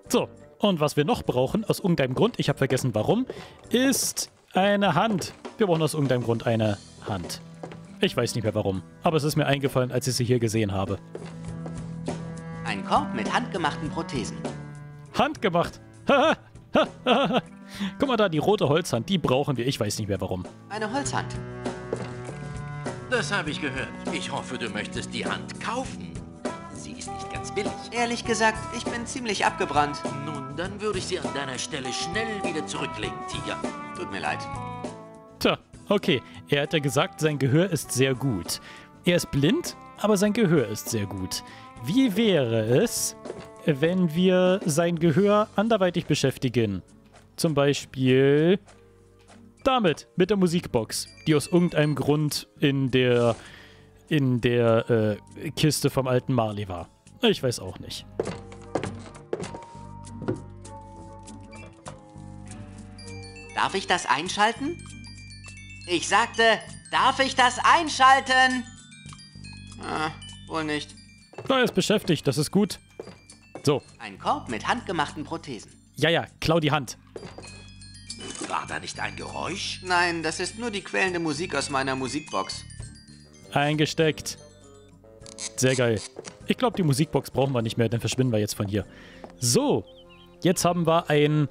So, und was wir noch brauchen, aus irgendeinem Grund, ich habe vergessen warum, ist eine Hand. Wir brauchen aus irgendeinem Grund eine Hand. Ich weiß nicht mehr warum, aber es ist mir eingefallen, als ich sie hier gesehen habe. Ein Korb mit handgemachten Prothesen. Handgemacht! Guck mal da, die rote Holzhand, die brauchen wir. Ich weiß nicht mehr warum. Eine Holzhand. Das habe ich gehört. Ich hoffe, du möchtest die Hand kaufen. Sie ist nicht ganz billig. Ehrlich gesagt, ich bin ziemlich abgebrannt. Nun, dann würde ich sie an deiner Stelle schnell wieder zurücklegen, Tiger. Tut mir leid. Tja, okay. Er hat ja gesagt, sein Gehör ist sehr gut. Er ist blind, aber sein Gehör ist sehr gut. Wie wäre es, wenn wir sein Gehör anderweitig beschäftigen? Zum Beispiel damit, mit der Musikbox, die aus irgendeinem Grund in der Kiste vom alten Marley war. Ich weiß auch nicht. Darf ich das einschalten? Ich sagte, darf ich das einschalten? Ah, wohl nicht. Er ist beschäftigt, das ist gut. So, Ein Korb mit handgemachten Prothesen. ja, klau die Hand. War da nicht ein Geräusch? Nein, das ist nur die quälende Musik aus meiner Musikbox. Eingesteckt. Sehr geil. Ich glaube, die Musikbox brauchen wir nicht mehr, dann verschwinden wir jetzt von hier. So, jetzt haben wir einen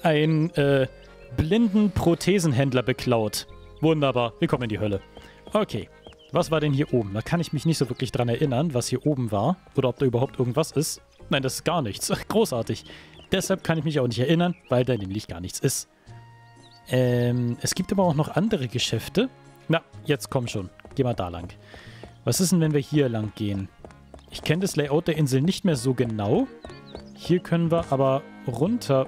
blinden Prothesenhändler beklaut. Wunderbar, wir kommen in die Hölle. Okay, was war denn hier oben? Da kann ich mich nicht so wirklich dran erinnern, was hier oben war. Oder ob da überhaupt irgendwas ist. Nein, das ist gar nichts. Großartig. Deshalb kann ich mich auch nicht erinnern, weil da nämlich gar nichts ist. Es gibt aber auch noch andere Geschäfte. Na, jetzt komm schon. Geh mal da lang. Was ist denn, wenn wir hier lang gehen? Ich kenne das Layout der Insel nicht mehr so genau. Hier können wir aber runter.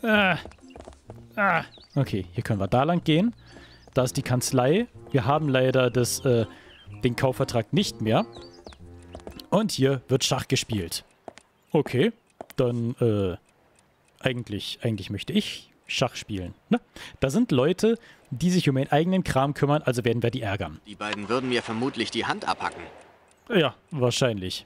Okay, hier können wir da lang gehen. Da ist die Kanzlei. Wir haben leider den Kaufvertrag nicht mehr. Und hier wird Schach gespielt. Okay, dann eigentlich möchte ich Schach spielen. Ne? Da sind Leute, die sich um ihren eigenen Kram kümmern, also werden wir die ärgern. Die beiden würden mir vermutlich die Hand abhacken. Ja, wahrscheinlich.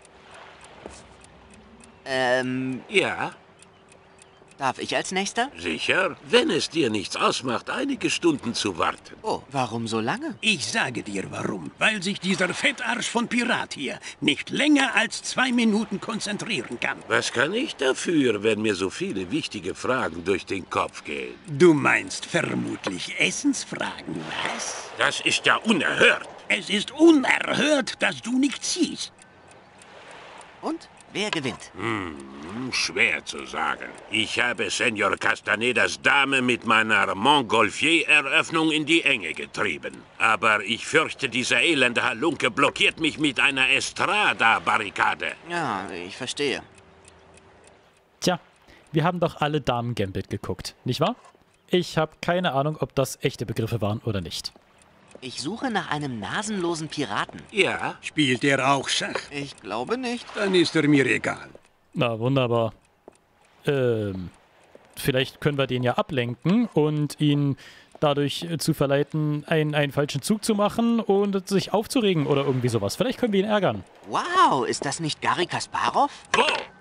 Ja, Darf ich als Nächster? sicher. Wenn es dir nichts ausmacht, einige Stunden zu warten. Oh, warum so lange? Ich sage dir warum. Weil sich dieser Fettarsch von Pirat hier nicht länger als 2 Minuten konzentrieren kann. Was kann ich dafür, wenn mir so viele wichtige Fragen durch den Kopf gehen? Du meinst vermutlich Essensfragen, was? Das ist ja unerhört. Es ist unerhört, dass du nichts siehst. Und wer gewinnt? Schwer zu sagen. Ich habe Senor Castanedas Dame mit meiner Montgolfier-Eröffnung in die Enge getrieben. Aber ich fürchte, dieser elende Halunke blockiert mich mit einer Estrada-Barrikade. Ja, ich verstehe. Tja, wir haben doch alle Damen Gambit geguckt, nicht wahr? Ich habe keine Ahnung, ob das echte Begriffe waren oder nicht. Ich suche nach einem nasenlosen Piraten. Ja, Spielt er auch Schach? Ich glaube nicht. Dann ist er mir egal. Na, wunderbar. Vielleicht können wir den ja ablenken und ihn dadurch zu verleiten, einen falschen Zug zu machen und sich aufzuregen oder irgendwie sowas. Vielleicht können wir ihn ärgern. Wow, ist das nicht Garry Kasparov? wo?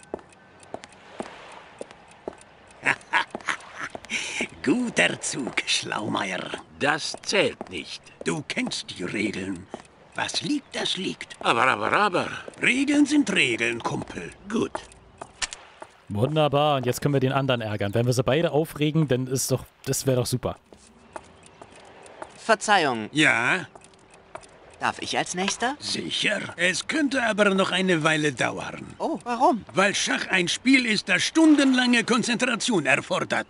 Guter Zug, Schlaumeier. Das zählt nicht. Du kennst die Regeln. Was liegt, das liegt. Aber. Regeln sind Regeln, Kumpel. Gut. Wunderbar, und jetzt können wir den anderen ärgern. Wenn wir sie beide aufregen, dann das wäre doch super. Verzeihung, Ja, darf ich als Nächster? sicher. Es könnte aber noch eine Weile dauern. Oh, warum? Weil Schach ein Spiel ist, das stundenlange Konzentration erfordert.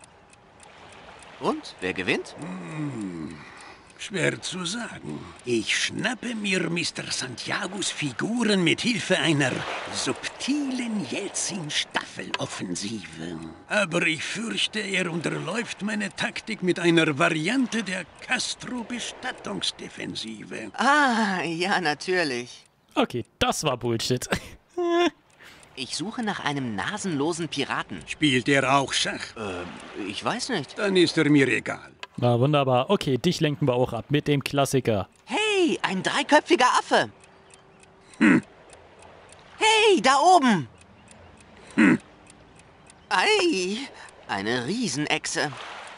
Und, wer gewinnt? Schwer zu sagen. Ich schnappe mir Mr. Santiagos Figuren mit Hilfe einer subtilen Jelzin-Staffeloffensive. Aber ich fürchte, er unterläuft meine Taktik mit einer Variante der Castro-Bestattungsdefensive. Ah, ja, natürlich. Okay, das war Bullshit. Ich suche nach einem nasenlosen Piraten. Spielt er auch Schach? Ich weiß nicht. Dann ist er mir egal. Na, wunderbar. Okay, dich lenken wir auch ab mit dem Klassiker. Hey, ein dreiköpfiger Affe. Hey, da oben. Ei, eine Riesenechse.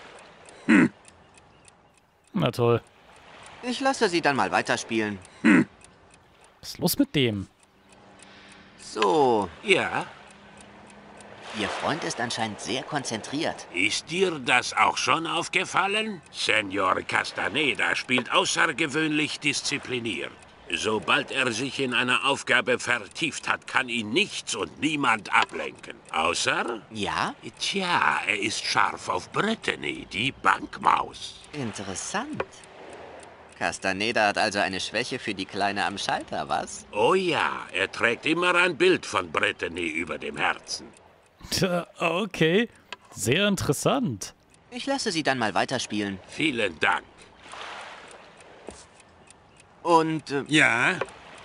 Na toll. Ich lasse sie dann mal weiterspielen. Was ist los mit dem? So, Ja? Ihr Freund ist anscheinend sehr konzentriert. Ist dir das auch schon aufgefallen? Senor Castaneda spielt außergewöhnlich diszipliniert. Sobald er sich in eine Aufgabe vertieft hat, kann ihn nichts und niemand ablenken. Außer... Ja? Tja, er ist scharf auf Brittany, die Bankmaus. Interessant. Castaneda hat also eine Schwäche für die Kleine am Schalter, was? Oh ja, er trägt immer ein Bild von Brittany über dem Herzen. Tja, okay. Sehr interessant. Ich lasse sie dann mal weiterspielen. Vielen Dank. Und, Ja?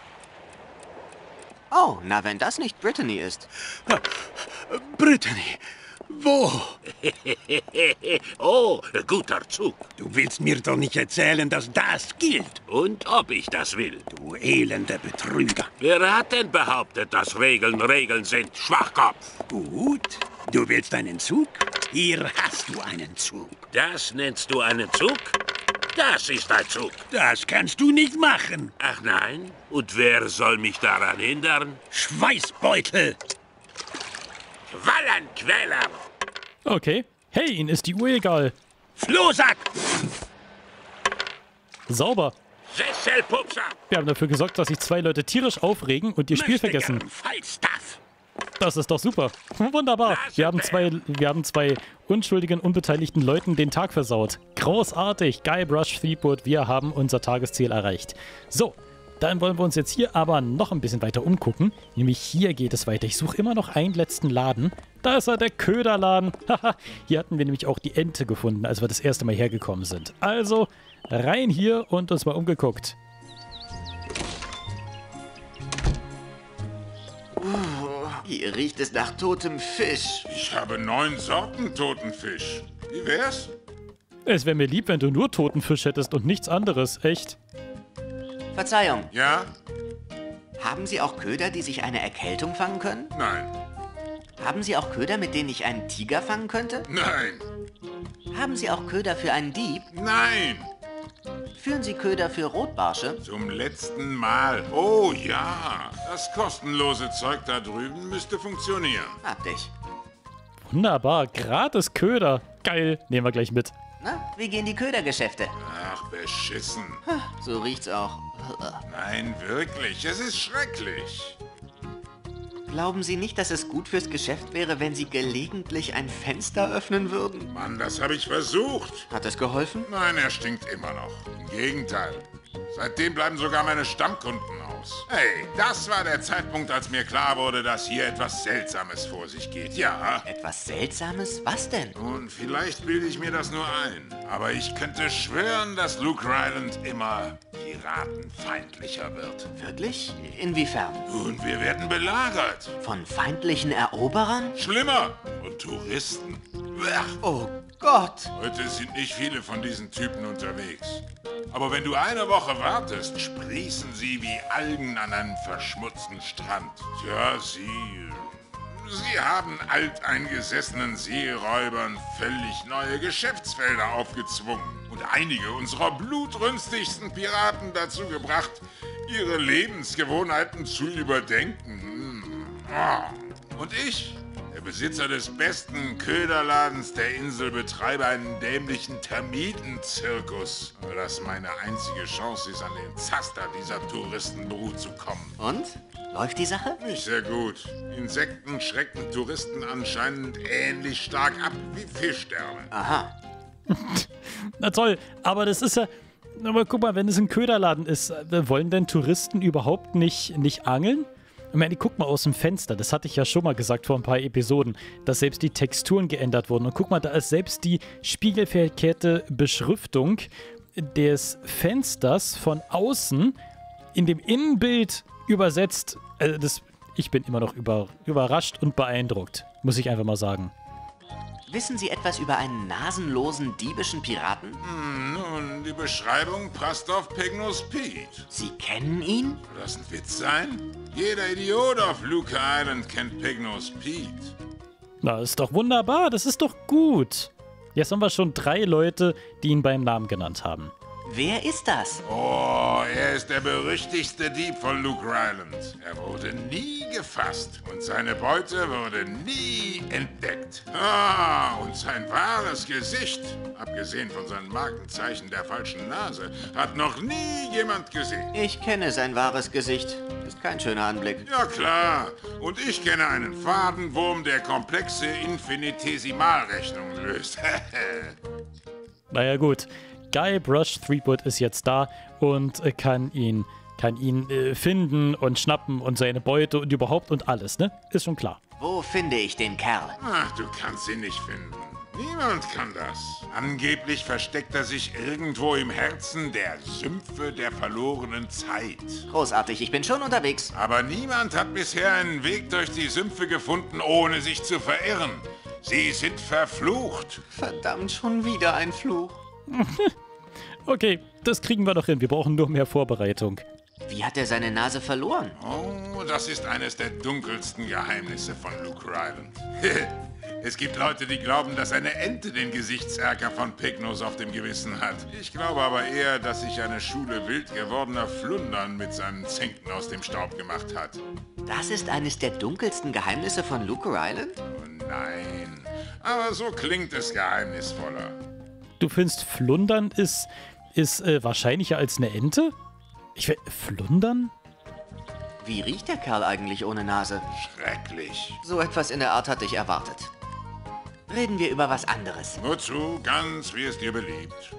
oh, na, wenn das nicht Brittany ist. Brittany, wo? Oh, guter Zug. Du willst mir doch nicht erzählen, dass das gilt, Und ob ich das will. du elender Betrüger. Wer hat denn behauptet, dass Regeln Regeln sind, Schwachkopf? Gut, du willst einen Zug? Hier hast du einen Zug. Das nennst du einen Zug? Das ist ein Zug. Das kannst du nicht machen. Ach nein? Und wer soll mich daran hindern? Schweißbeutel. Wallenquäler! Okay. Hey, Ihnen ist die Uhr egal. Flohsack. Sauber. Sesselpupser! Wir haben dafür gesorgt, dass sich 2 Leute tierisch aufregen und ihr Spiel vergessen. Falstaff. Das ist doch super. Wunderbar. Wir haben zwei unschuldigen, unbeteiligten Leuten den Tag versaut. Großartig. Guybrush Threepwood, wir haben unser Tagesziel erreicht. So, dann wollen wir uns jetzt hier aber noch ein bisschen weiter umgucken. Nämlich hier geht es weiter. Ich suche immer noch einen letzten Laden. Da ist er, der Köderladen. Haha, hier hatten wir nämlich auch die Ente gefunden, als wir das erste Mal hergekommen sind. Also, rein hier und uns mal umgeguckt. Hier riecht es nach totem Fisch. Ich habe 9 Sorten toten Fisch. Wie wär's? Es wäre mir lieb, wenn du nur toten Fisch hättest und nichts anderes. Echt? Verzeihung, Ja? haben Sie auch Köder, die sich eine Erkältung fangen können? Nein. Haben Sie auch Köder, mit denen ich einen Tiger fangen könnte? Nein. Haben Sie auch Köder für einen Dieb? Nein. Führen Sie Köder für Rotbarsche? Zum letzten Mal. Oh ja. Das kostenlose Zeug da drüben müsste funktionieren. Hab dich. Wunderbar. Gratis Köder. Geil. Nehmen wir gleich mit. Na, wie gehen die Ködergeschäfte? Ach, beschissen. So riecht's auch. Nein, wirklich. Es ist schrecklich. Glauben Sie nicht, dass es gut fürs Geschäft wäre, wenn Sie gelegentlich ein Fenster öffnen würden? Mann, das habe ich versucht. Hat es geholfen? Nein, er stinkt immer noch. Im Gegenteil. Seitdem bleiben sogar meine Stammkunden aus. Hey, das war der Zeitpunkt, als mir klar wurde, dass hier etwas Seltsames vor sich geht. Ja. Etwas Seltsames? Was denn? Und vielleicht bilde ich mir das nur ein. Aber ich könnte schwören, dass Luke Ryland immer piratenfeindlicher wird. Wirklich? Inwiefern? Und wir werden belagert. Von feindlichen Eroberern? Schlimmer. Und Touristen. Blech. Oh Gott! Heute sind nicht viele von diesen Typen unterwegs. Aber wenn du eine Woche wartest, sprießen sie wie Algen an einem verschmutzten Strand. Tja, sie haben alteingesessenen Seeräubern völlig neue Geschäftsfelder aufgezwungen und einige unserer blutrünstigsten Piraten dazu gebracht, ihre Lebensgewohnheiten zu überdenken. Und ich, der Besitzer des besten Köderladens der Insel, betreibe einen dämlichen Termitenzirkus, weil das meine einzige Chance ist, an den Zaster dieser Touristenbrut zu kommen. Und? Läuft die Sache? Nicht sehr gut. Insekten schrecken Touristen anscheinend ähnlich stark ab wie Fischsterne. Aha. Na toll, aber das ist ja... Aber guck mal, wenn es ein Köderladen ist, wollen denn Touristen überhaupt nicht angeln? Ich meine, guck mal aus dem Fenster, das hatte ich ja schon mal gesagt vor ein paar Episoden, dass selbst die Texturen geändert wurden. Und guck mal, da ist selbst die spiegelverkehrte Beschriftung des Fensters von außen in dem Innenbild übersetzt. Ich bin immer noch überrascht und beeindruckt, muss ich einfach mal sagen. Wissen Sie etwas über einen nasenlosen, diebischen Piraten? Nun, die Beschreibung passt auf Pignus Pete. Sie kennen ihn? Soll das ein Witz sein? Jeder Idiot auf Luke Island kennt Pignus Pete. Na, ist doch wunderbar, das ist doch gut. Jetzt haben wir schon 3 Leute, die ihn beim Namen genannt haben. Wer ist das? Oh, er ist der berüchtigste Dieb von Luke Ryland. Er wurde nie gefasst und seine Beute wurde nie entdeckt. Ah, und sein wahres Gesicht, abgesehen von seinem Markenzeichen der falschen Nase, hat noch nie jemand gesehen. Ich kenne sein wahres Gesicht. Ist kein schöner Anblick. Ja klar, und ich kenne einen Fadenwurm, der komplexe Infinitesimalrechnungen löst. Naja gut, Guybrush Threepwood ist jetzt da und kann ihn finden und schnappen und seine Beute und überhaupt und alles, ne? Ist schon klar. Wo finde ich den Kerl? Ach, du kannst ihn nicht finden. Niemand kann das. Angeblich versteckt er sich irgendwo im Herzen der Sümpfe der verlorenen Zeit. Großartig, ich bin schon unterwegs. Aber niemand hat bisher einen Weg durch die Sümpfe gefunden, ohne sich zu verirren. Sie sind verflucht. Verdammt, schon wieder ein Fluch. Okay, das kriegen wir doch hin. Wir brauchen nur mehr Vorbereitung. Wie hat er seine Nase verloren? Oh, das ist eines der dunkelsten Geheimnisse von Luke Ryland. Es gibt Leute, die glauben, dass eine Ente den Gesichtserker von Pygnos auf dem Gewissen hat. Ich glaube aber eher, dass sich eine Schule wild gewordener Flundern mit seinen Zinken aus dem Staub gemacht hat. Das ist eines der dunkelsten Geheimnisse von Luke Ryland? Oh nein, aber so klingt es geheimnisvoller. Du findest, Flundern ist wahrscheinlicher als eine Ente? Flundern? Wie riecht der Kerl eigentlich ohne Nase? Schrecklich. So etwas in der Art hatte ich erwartet. Reden wir über was anderes. Nur zu, ganz wie es dir beliebt.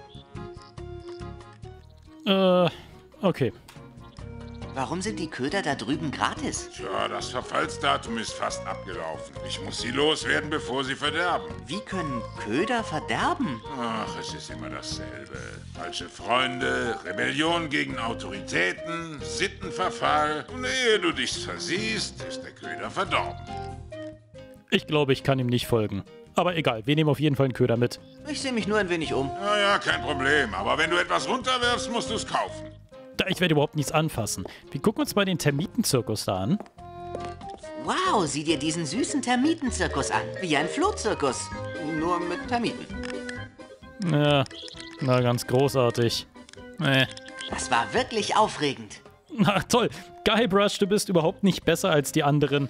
Okay. Warum sind die Köder da drüben gratis? Tja, das Verfallsdatum ist fast abgelaufen. Ich muss sie loswerden, bevor sie verderben. Wie können Köder verderben? Ach, es ist immer dasselbe. Falsche Freunde, Rebellion gegen Autoritäten, Sittenverfall. Und ehe du dich versiehst, ist der Köder verdorben. Ich glaube, ich kann ihm nicht folgen. Aber egal, wir nehmen auf jeden Fall einen Köder mit. Ich sehe mich nur ein wenig um. Ja, kein Problem. Aber wenn du etwas runterwirfst, musst du es kaufen. Ich werde überhaupt nichts anfassen. Wir gucken uns mal den Termitenzirkus da an. Wow, sieh dir diesen süßen Termitenzirkus an. Wie ein Flohzirkus. Nur mit Termiten. Ja, na ganz großartig. Das war wirklich aufregend. Na toll, Guybrush, du bist überhaupt nicht besser als die anderen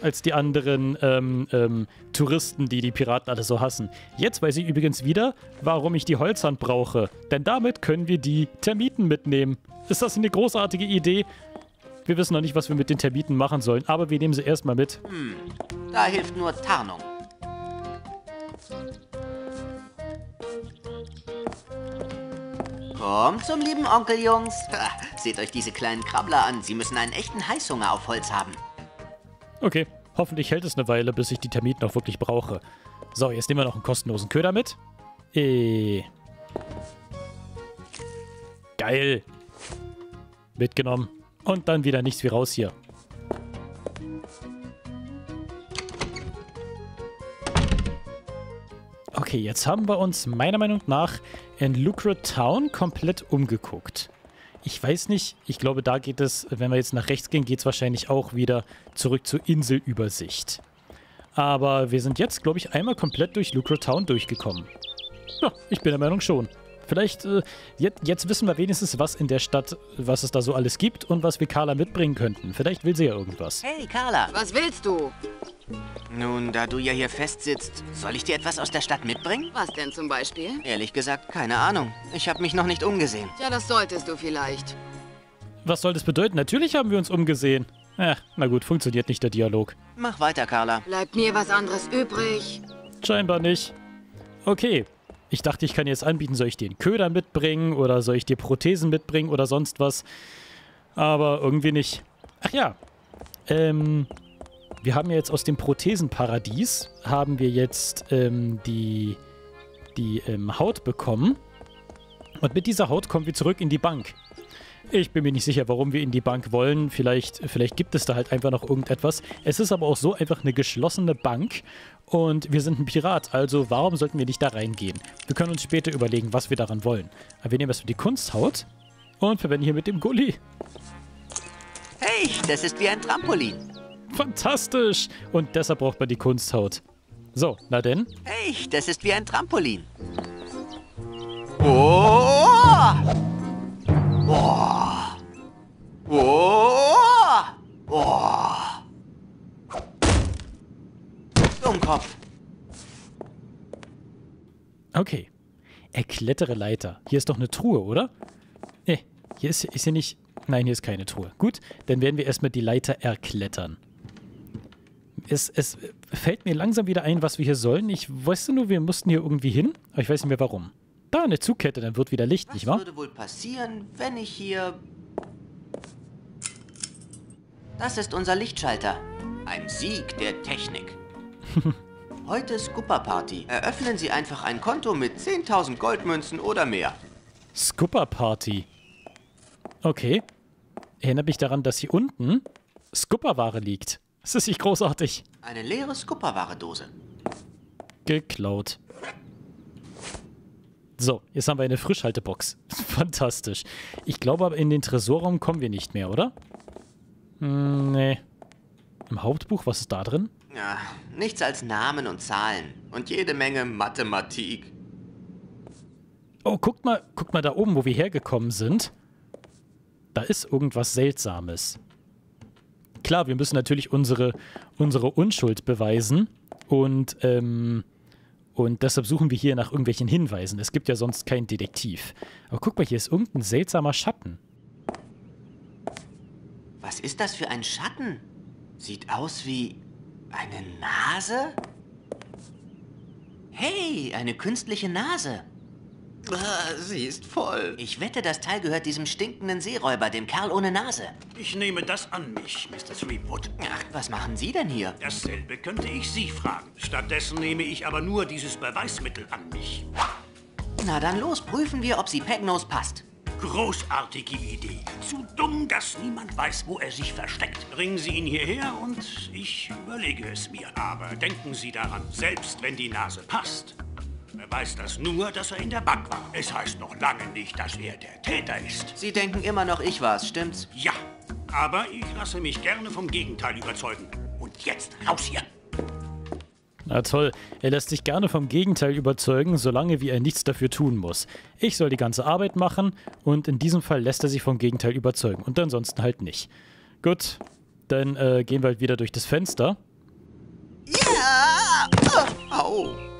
Touristen, die Piraten alle so hassen. Jetzt weiß ich übrigens wieder, warum ich die Holzhand brauche. Denn damit können wir die Termiten mitnehmen. Ist das eine großartige Idee? Wir wissen noch nicht, was wir mit den Termiten machen sollen, aber wir nehmen sie erstmal mit. Da hilft nur Tarnung. Kommt zum lieben Onkel, Jungs. Seht euch diese kleinen Krabbler an. Sie müssen einen echten Heißhunger auf Holz haben. Okay, hoffentlich hält es eine Weile, bis ich die Termiten auch wirklich brauche. So, jetzt nehmen wir noch einen kostenlosen Köder mit. Geil. Mitgenommen. Und dann wieder nichts wie raus hier. Okay, jetzt haben wir uns meiner Meinung nach in Lucre Town komplett umgeguckt. Ich weiß nicht, ich glaube, da geht es, wenn wir jetzt nach rechts gehen, geht es wahrscheinlich auch wieder zurück zur Inselübersicht. Aber wir sind jetzt, glaube ich, einmal komplett durch Lucre Town durchgekommen. Ja, ich bin der Meinung schon. Vielleicht, jetzt wissen wir wenigstens, was in der Stadt, was es da so alles gibt und was wir Carla mitbringen könnten. Vielleicht will sie ja irgendwas. Hey, Carla. Was willst du? Nun, da du ja hier festsitzt, soll ich dir etwas aus der Stadt mitbringen? Was denn zum Beispiel? Ehrlich gesagt, keine Ahnung. Ich habe mich noch nicht umgesehen. Ja, das solltest du vielleicht. Was soll das bedeuten? Natürlich haben wir uns umgesehen. Na gut, funktioniert nicht der Dialog. Mach weiter, Carla. Bleibt mir was anderes übrig? Scheinbar nicht. Okay. Ich dachte, ich kann jetzt anbieten, soll ich dir einen Köder mitbringen oder soll ich dir Prothesen mitbringen oder sonst was. Aber irgendwie nicht. Ach ja. Wir haben ja jetzt aus dem Prothesenparadies, haben wir jetzt die Haut bekommen. Und mit dieser Haut kommen wir zurück in die Bank. Ich bin mir nicht sicher, warum wir in die Bank wollen. Vielleicht gibt es da halt einfach noch irgendetwas. Es ist aber auch so einfach eine geschlossene Bank. Und wir sind ein Pirat, also warum sollten wir nicht da reingehen? Wir können uns später überlegen, was wir daran wollen. Aber wir nehmen erstmal die Kunsthaut und verwenden hier mit dem Gully. Hey, das ist wie ein Trampolin. Fantastisch! Und deshalb braucht man die Kunsthaut. So, na denn. Hey, das ist wie ein Trampolin. Oh! Oh! Oh! Oh! Dummkopf. Okay. Erklettere Leiter. Hier ist doch eine Truhe, oder? Nee, hier ist hier nicht... Nein, hier ist keine Truhe. Gut, dann werden wir erstmal die Leiter erklettern. Es fällt mir langsam wieder ein, was wir hier sollen. Ich wusste nur, wir mussten hier irgendwie hin, aber ich weiß nicht mehr warum. Da, eine Zugkette, dann wird wieder Licht, nicht wahr? Was würde wohl passieren, wenn ich hier... Das ist unser Lichtschalter. Ein Sieg der Technik. Heute ist Scooper-Party. Eröffnen Sie einfach ein Konto mit 10.000 Goldmünzen oder mehr. Scooper-Party. Okay. Erinnert mich daran, dass hier unten Scooper-Ware liegt. Das ist nicht großartig. Eine leere Scooper-Ware-Dose. Geklaut. So, jetzt haben wir eine Frischhaltebox. Fantastisch. Ich glaube aber, in den Tresorraum kommen wir nicht mehr, oder? Nee. Im Hauptbuch, was ist da drin? Ja, nichts als Namen und Zahlen. Und jede Menge Mathematik. Oh, guckt mal da oben, wo wir hergekommen sind. Da ist irgendwas Seltsames. Klar, wir müssen natürlich unsere Unschuld beweisen. Und deshalb suchen wir hier nach irgendwelchen Hinweisen. Es gibt ja sonst keinen Detektiv. Aber guck mal, hier ist irgendein seltsamer Schatten. Was ist das für ein Schatten? Sieht aus wie eine Nase? Hey, eine künstliche Nase. Sie ist voll. Ich wette, das Teil gehört diesem stinkenden Seeräuber, dem Kerl ohne Nase. Ich nehme das an mich, Mr. Threepwood. Ach, was machen Sie denn hier? Dasselbe könnte ich Sie fragen. Stattdessen nehme ich aber nur dieses Beweismittel an mich. Na dann los, prüfen wir, ob sie Pegnose passt. Großartige Idee. Zu dumm, dass niemand weiß, wo er sich versteckt. Bringen Sie ihn hierher und ich überlege es mir. Aber denken Sie daran, selbst wenn die Nase passt, beweist das nur, dass er in der Bank war. Es heißt noch lange nicht, dass er der Täter ist. Sie denken immer noch, ich war's, stimmt's? Ja, aber ich lasse mich gerne vom Gegenteil überzeugen. Und jetzt raus hier. Na toll, er lässt sich gerne vom Gegenteil überzeugen, solange wie er nichts dafür tun muss. Ich soll die ganze Arbeit machen und in diesem Fall lässt er sich vom Gegenteil überzeugen und ansonsten halt nicht. Gut, dann gehen wir halt wieder durch das Fenster. Ja! Au!